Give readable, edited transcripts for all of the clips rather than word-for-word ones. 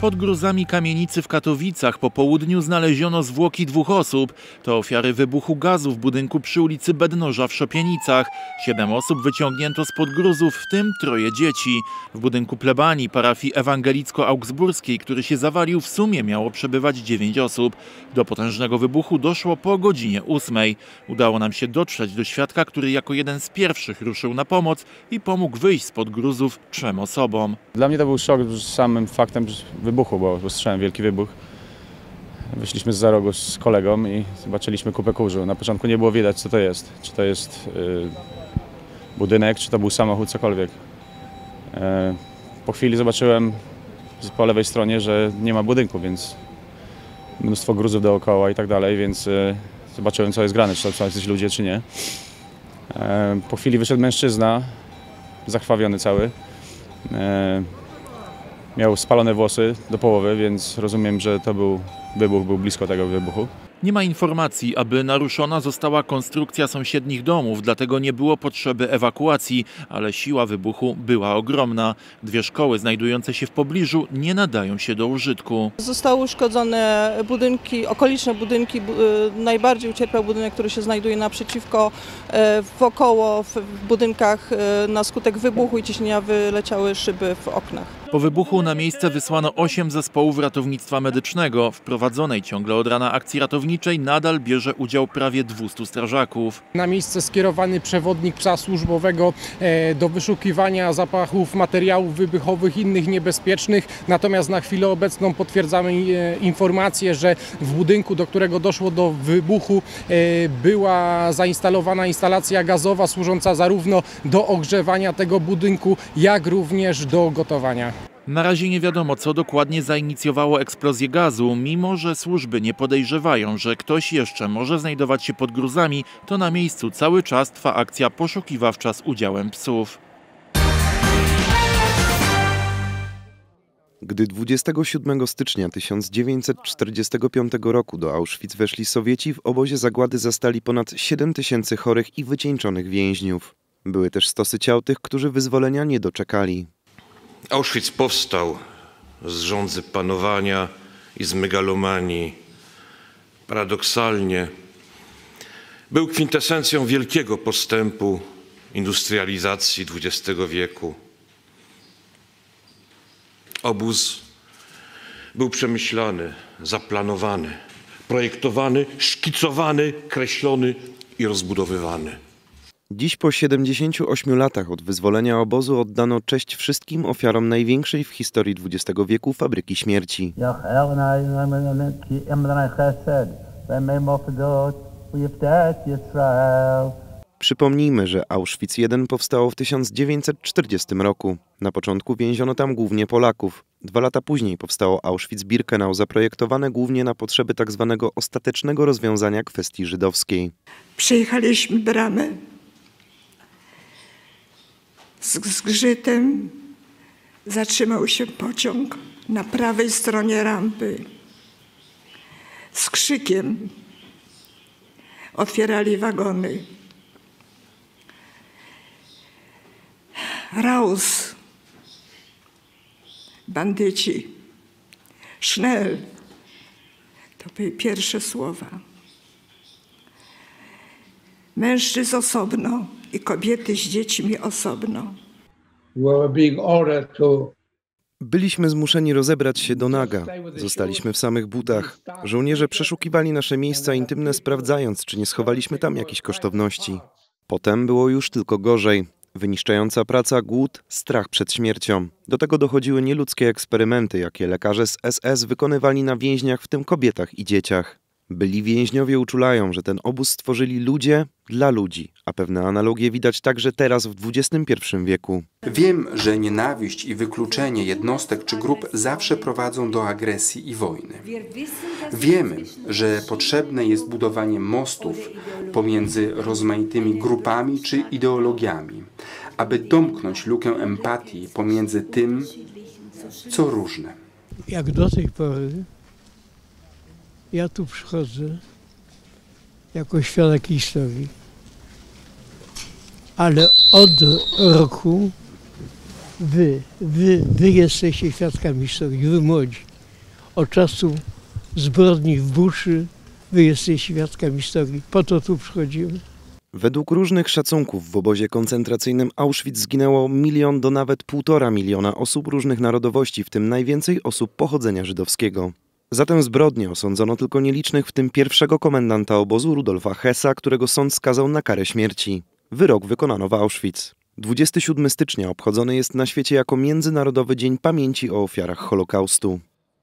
Pod gruzami kamienicy w Katowicach po południu znaleziono zwłoki 2 osób. To ofiary wybuchu gazu w budynku przy ulicy Bednoża w Szopienicach. 7 osób wyciągnięto spod gruzów, w tym 3 dzieci. W budynku plebanii parafii ewangelicko-augsburskiej, który się zawalił, w sumie miało przebywać 9 osób. Do potężnego wybuchu doszło po godzinie 8. Udało nam się dotrzeć do świadka, który jako jeden z pierwszych ruszył na pomoc i pomógł wyjść spod gruzów 3 osobom. Dla mnie to był szok samym faktem wybuchu, bo usłyszałem wielki wybuch. Wyszliśmy zza rogu z kolegą i zobaczyliśmy kupę kurzu. Na początku nie było widać, co to jest. Czy to jest budynek, czy to był samochód, cokolwiek. Po chwili zobaczyłem po lewej stronie, że nie ma budynku, więc mnóstwo gruzów dookoła i tak dalej, więc zobaczyłem, co jest grane, czy to są jacyś ludzie, czy nie. Po chwili wyszedł mężczyzna, zakrwawiony cały. Miał spalone włosy do połowy, więc rozumiem, że to był wybuch, był blisko tego wybuchu. Nie ma informacji, aby naruszona została konstrukcja sąsiednich domów, dlatego nie było potrzeby ewakuacji, ale siła wybuchu była ogromna. 2 szkoły znajdujące się w pobliżu nie nadają się do użytku. Zostały uszkodzone budynki, okoliczne budynki. Najbardziej ucierpiał budynek, który się znajduje naprzeciwko, wokoło, w budynkach na skutek wybuchu i ciśnienia wyleciały szyby w oknach. Po wybuchu na miejsce wysłano 8 zespołów ratownictwa medycznego. W prowadzonej ciągle od rana akcji ratowniczej nadal bierze udział prawie 200 strażaków. Na miejsce skierowany przewodnik psa służbowego do wyszukiwania zapachów materiałów wybuchowych i innych niebezpiecznych. Natomiast na chwilę obecną potwierdzamy informację, że w budynku, do którego doszło do wybuchu, była zainstalowana instalacja gazowa służąca zarówno do ogrzewania tego budynku, jak również do gotowania. Na razie nie wiadomo, co dokładnie zainicjowało eksplozję gazu. Mimo że służby nie podejrzewają, że ktoś jeszcze może znajdować się pod gruzami, to na miejscu cały czas trwa akcja poszukiwawcza z udziałem psów. Gdy 27 stycznia 1945 roku do Auschwitz weszli Sowieci, w obozie zagłady zastali ponad 7 000 chorych i wycieńczonych więźniów. Były też stosy ciał tych, którzy wyzwolenia nie doczekali. Auschwitz powstał z żądzy panowania i z megalomanii. Paradoksalnie był kwintesencją wielkiego postępu industrializacji XX wieku. Obóz był przemyślany, zaplanowany, projektowany, szkicowany, kreślony i rozbudowywany. Dziś po 78 latach od wyzwolenia obozu oddano cześć wszystkim ofiarom największej w historii XX wieku fabryki śmierci. Przypomnijmy, że Auschwitz I powstało w 1940 roku. Na początku więziono tam głównie Polaków. 2 lata później powstało Auschwitz-Birkenau, zaprojektowane głównie na potrzeby tzw. ostatecznego rozwiązania kwestii żydowskiej. Przejechaliśmy bramę. Z zgrzytem zatrzymał się pociąg na prawej stronie rampy. Z krzykiem otwierali wagony. Raus, bandyci, schnell. To były pierwsze słowa. Mężczyzn osobno i kobiety z dziećmi osobno. Byliśmy zmuszeni rozebrać się do naga. Zostaliśmy w samych butach. Żołnierze przeszukiwali nasze miejsca intymne, sprawdzając, czy nie schowaliśmy tam jakichś kosztowności. Potem było już tylko gorzej. Wyniszczająca praca, głód, strach przed śmiercią. Do tego dochodziły nieludzkie eksperymenty, jakie lekarze z SS wykonywali na więźniach, w tym kobietach i dzieciach. Byli więźniowie uczulają, że ten obóz stworzyli ludzie dla ludzi, a pewne analogie widać także teraz w XXI wieku. Wiem, że nienawiść i wykluczenie jednostek czy grup zawsze prowadzą do agresji i wojny. Wiemy, że potrzebne jest budowanie mostów pomiędzy rozmaitymi grupami czy ideologiami, aby domknąć lukę empatii pomiędzy tym, co różne. Jak do tej pory ja tu przychodzę jako świadek historii, ale od roku wy jesteście świadkami historii, wy młodzi. od czasu zbrodni w Buszy. Wy jesteście świadkami historii. Po to tu przychodzimy. Według różnych szacunków w obozie koncentracyjnym Auschwitz zginęło 1 milion do nawet 1,5 miliona osób różnych narodowości, w tym najwięcej osób pochodzenia żydowskiego. Za tę zbrodnię osądzono tylko nielicznych, w tym pierwszego komendanta obozu Rudolfa Hessa, którego sąd skazał na karę śmierci. Wyrok wykonano w Auschwitz. 27 stycznia obchodzony jest na świecie jako Międzynarodowy Dzień Pamięci o ofiarach Holokaustu.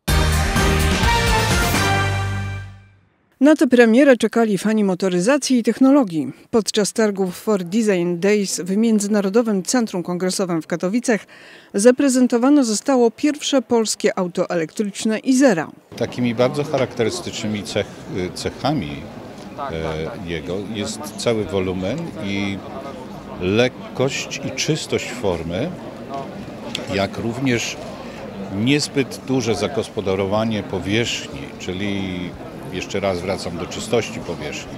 Na tę premierę czekali fani motoryzacji i technologii. Podczas targów Ford Design Days w Międzynarodowym Centrum Kongresowym w Katowicach zaprezentowane zostało pierwsze polskie auto elektryczne Izera. Takimi bardzo charakterystycznymi cechami jego jest cały wolumen i lekkość i czystość formy, jak również niezbyt duże zagospodarowanie powierzchni, czyli jeszcze raz wracam do czystości powierzchni.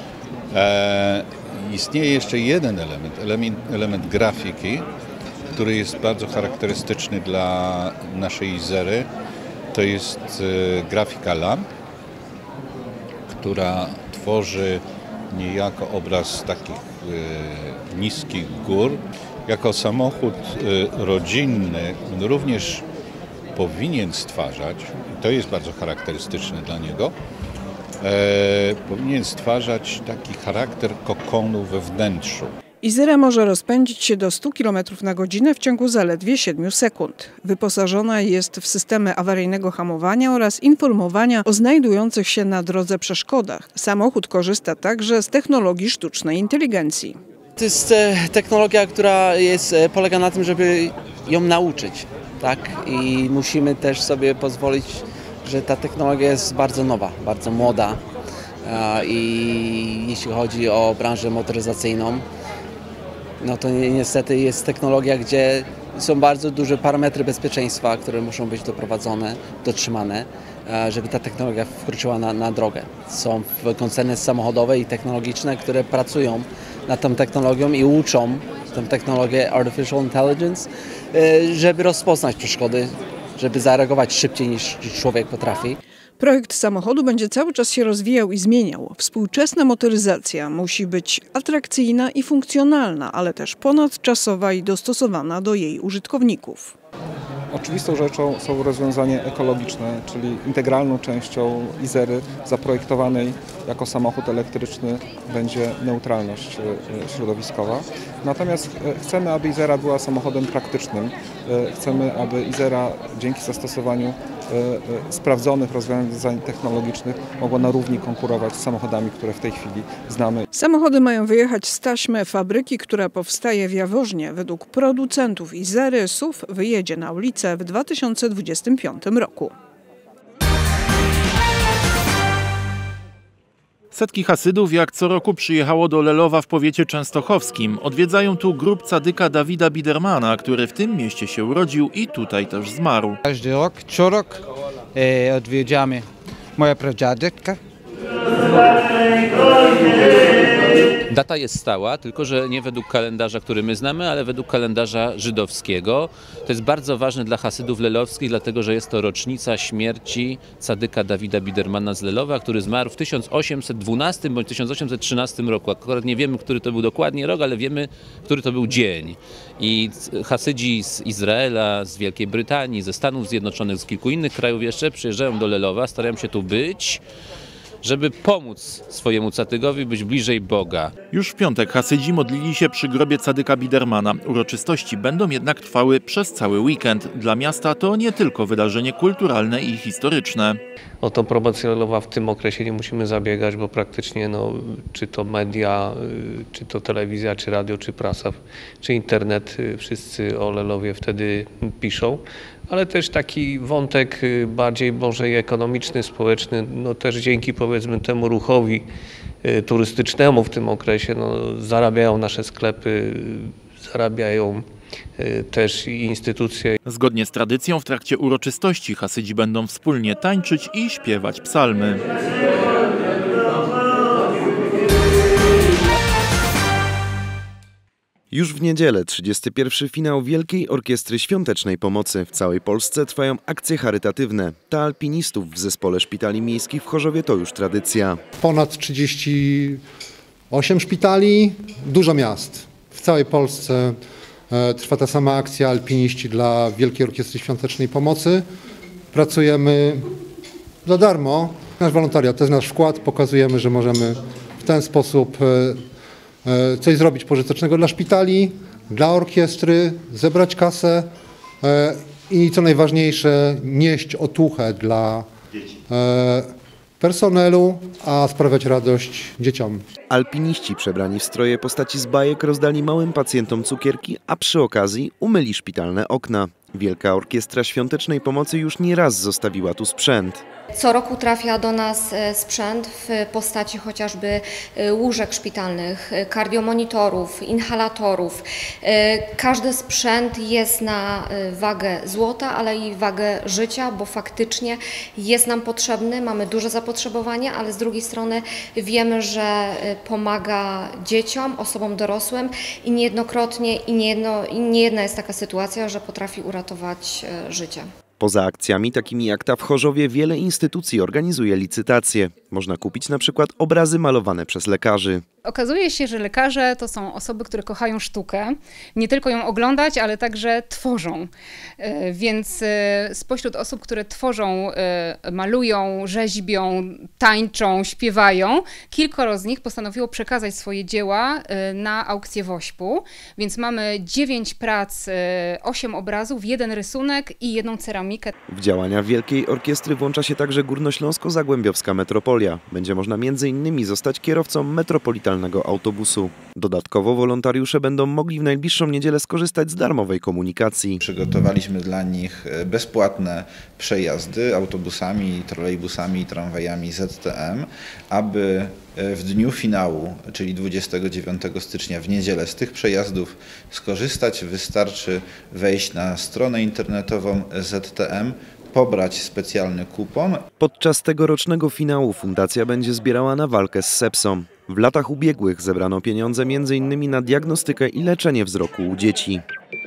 Istnieje jeszcze jeden element grafiki, który jest bardzo charakterystyczny dla naszej Izery. To jest grafika lamp, która tworzy niejako obraz takich niskich gór. Jako samochód rodzinny również powinien stwarzać, i to jest bardzo charakterystyczne dla niego, powinien stwarzać taki charakter kokonu we wnętrzu. Izera może rozpędzić się do 100 km na godzinę w ciągu zaledwie 7 sekund. Wyposażona jest w systemy awaryjnego hamowania oraz informowania o znajdujących się na drodze przeszkodach. Samochód korzysta także z technologii sztucznej inteligencji. To jest technologia, która polega na tym, żeby ją nauczyć. Tak? I musimy też sobie pozwolić, że ta technologia jest bardzo nowa, bardzo młoda. I jeśli chodzi o branżę motoryzacyjną, no to niestety jest technologia, gdzie są bardzo duże parametry bezpieczeństwa, które muszą być dotrzymane, żeby ta technologia wkroczyła na drogę. Są koncerny samochodowe i technologiczne, które pracują nad tą technologią i uczą tę technologię Artificial Intelligence, żeby rozpoznać przeszkody, żeby zareagować szybciej niż człowiek potrafi. Projekt samochodu będzie cały czas się rozwijał i zmieniał. Współczesna motoryzacja musi być atrakcyjna i funkcjonalna, ale też ponadczasowa i dostosowana do jej użytkowników. Oczywistą rzeczą są rozwiązania ekologiczne, czyli integralną częścią Izery zaprojektowanej jako samochód elektryczny będzie neutralność środowiskowa. Natomiast chcemy, aby Izera była samochodem praktycznym. Chcemy, aby Izera dzięki zastosowaniu sprawdzonych rozwiązań technologicznych mogła na równi konkurować z samochodami, które w tej chwili znamy. Samochody mają wyjechać z taśmy fabryki, która powstaje w Jaworznie. Według producentów Izery SUV wyjedzie na ulicę w 2025 roku. Setki Hasydów jak co roku przyjechało do Lelowa w powiecie częstochowskim. Odwiedzają tu grób cadyka Dawida Bidermana, który w tym mieście się urodził i tutaj też zmarł. Każdy rok, co rok odwiedzamy moja pradziadka. Data jest stała, tylko że nie według kalendarza, który my znamy, ale według kalendarza żydowskiego. To jest bardzo ważne dla Hasydów lelowskich, dlatego że jest to rocznica śmierci cadyka Dawida Bidermana z Lelowa, który zmarł w 1812 bądź 1813 roku. Akurat nie wiemy, który to był dokładnie rok, ale wiemy, który to był dzień. I Hasydzi z Izraela, z Wielkiej Brytanii, ze Stanów Zjednoczonych, z kilku innych krajów jeszcze przyjeżdżają do Lelowa, starają się tu być, żeby pomóc swojemu cadygowi być bliżej Boga. Już w piątek Hasydzi modlili się przy grobie cadyka Bidermana. Uroczystości będą jednak trwały przez cały weekend. Dla miasta to nie tylko wydarzenie kulturalne i historyczne. O tą promocję Lelowa w tym okresie nie musimy zabiegać, bo praktycznie czy to media, czy to telewizja, czy radio, czy prasa, czy internet, wszyscy o Lelowie wtedy piszą. Ale też taki wątek bardziej może i ekonomiczny, społeczny, też dzięki powiedzmy temu ruchowi turystycznemu w tym okresie zarabiają nasze sklepy, zarabiają też i instytucje. Zgodnie z tradycją w trakcie uroczystości Hasydzi będą wspólnie tańczyć i śpiewać psalmy. Już w niedzielę 31. finał Wielkiej Orkiestry Świątecznej Pomocy. W całej Polsce trwają akcje charytatywne. Dla alpinistów w zespole szpitali miejskich w Chorzowie to już tradycja. Ponad 38 szpitali, dużo miast. W całej Polsce trwa ta sama akcja Alpiniści dla Wielkiej Orkiestry Świątecznej Pomocy. Pracujemy za darmo. Nasz wolontariat to jest nasz wkład. Pokazujemy, że możemy w ten sposób coś zrobić pożytecznego dla szpitali, dla orkiestry, zebrać kasę i co najważniejsze, nieść otuchę dla personelu, a sprawiać radość dzieciom. Alpiniści przebrani w stroje postaci z bajek rozdali małym pacjentom cukierki, a przy okazji umyli szpitalne okna. Wielka Orkiestra Świątecznej Pomocy już nieraz zostawiła tu sprzęt. Co roku trafia do nas sprzęt w postaci chociażby łóżek szpitalnych, kardiomonitorów, inhalatorów. Każdy sprzęt jest na wagę złota, ale i wagę życia, bo faktycznie jest nam potrzebny, mamy duże zapotrzebowanie, ale z drugiej strony wiemy, że pomaga dzieciom, osobom dorosłym i niejednokrotnie i niejedna jest taka sytuacja, że potrafi uratować życie. Poza akcjami takimi jak ta w Chorzowie wiele instytucji organizuje licytacje. Można kupić na przykład obrazy malowane przez lekarzy. Okazuje się, że lekarze to są osoby, które kochają sztukę. Nie tylko ją oglądać, ale także tworzą. Więc spośród osób, które tworzą, malują, rzeźbią, tańczą, śpiewają, kilkoro z nich postanowiło przekazać swoje dzieła na aukcję WOŚP-u. Więc mamy 9 prac, 8 obrazów, 1 rysunek i 1 ceramikę. W działania Wielkiej Orkiestry włącza się także Górnośląsko-Zagłębiowska Metropolia. Będzie można m.in. zostać kierowcą metropolitalnego autobusu. Dodatkowo wolontariusze będą mogli w najbliższą niedzielę skorzystać z darmowej komunikacji. Przygotowaliśmy dla nich bezpłatne przejazdy autobusami, trolejbusami i tramwajami ZTM, aby w dniu finału, czyli 29 stycznia w niedzielę z tych przejazdów skorzystać. Wystarczy wejść na stronę internetową ZTM, pobrać specjalny kupon. Podczas tegorocznego finału fundacja będzie zbierała na walkę z sepsą. W latach ubiegłych zebrano pieniądze m.in. na diagnostykę i leczenie wzroku u dzieci.